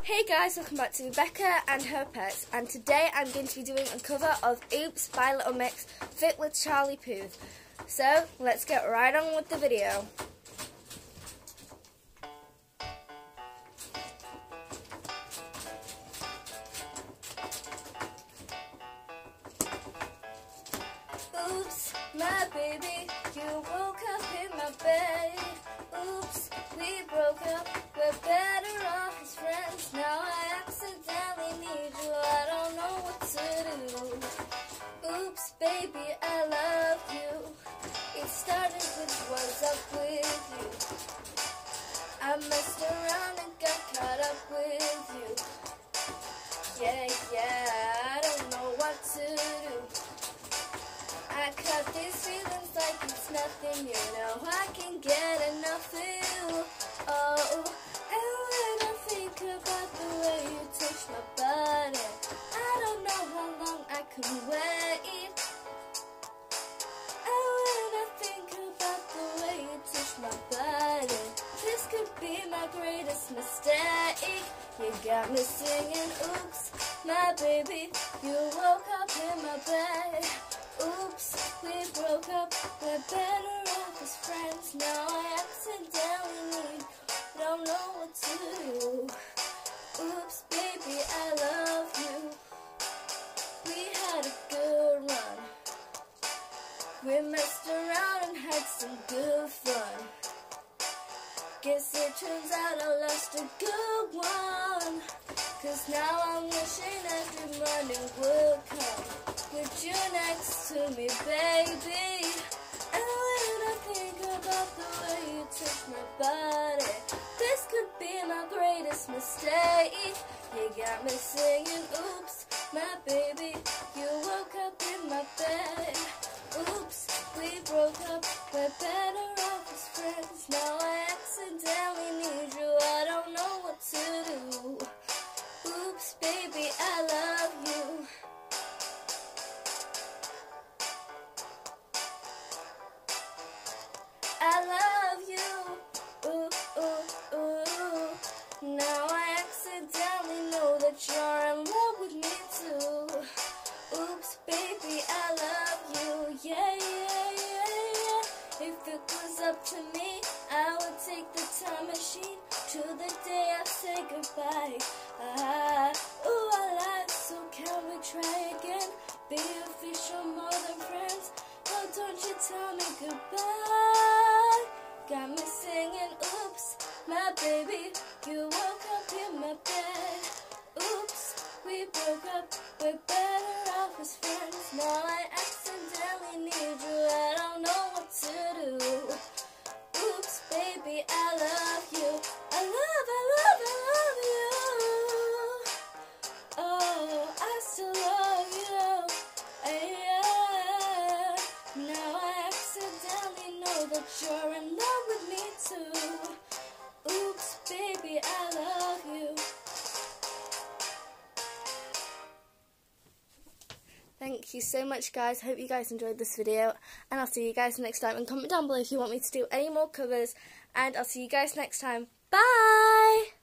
Hey guys, welcome back to Rebecca and her pets, and today I'm going to be doing a cover of Oops by Little Mix fit with Charlie Puth. So let's get right on with the video. Oops, my baby, you woke up in my bed. Oops, we broke up, we're better off as friends. Now I accidentally need you, I don't know what to do. Oops, baby, I love you. It started with what's up with you. I messed around and got caught up with you. Yeah, I don't know what to do. I cut these feelings like it's nothing, you know I can get enough of you. Oh, and when I think about the way you touch my body, I don't know how long I can wait. And when I think about the way you touch my body, this could be my greatest mistake. You got me singing, oops, my baby, you woke up in my bed. Oops, we broke up, we're better off as friends. Now I accidentally need, don't know what to do. Oops, baby, I love you. We had a good run. We messed around and had some good fun. Guess it turns out I lost a good one. 'Cause now I'm wishing every morning would come with you next to me, baby. And when I think about the way you touch my body, this could be my greatest mistake. You got me singing, oops, my baby, you woke up in my bed. Oops, we broke up, we're better off as friends. Now I accidentally need you, I don't know what to do. Oops, baby, I love you. I love you. Ooh, ooh, ooh. Now I accidentally know that you're in love with me too. Oops, baby, I love you. Yeah. If it was up to me, I would take the time machine to the day I say goodbye. Ooh, I lied, so can we try again? Be official more than friends. Oh, don't you tell me goodbye. Got me singing, oops, my baby, you woke up in my bed. Oops, we broke up, we're better off as friends. Now I accidentally need you, I don't know what to do. Oops, baby, I love you. I love you. Oh, I still love you. Yeah. Now I accidentally know that you're in love with me too. Oops, baby, I love you. Thank you so much, guys. Hope you guys enjoyed this video, and I'll see you guys next time. And comment down below if you want me to do any more covers, and I'll see you guys next time. Bye!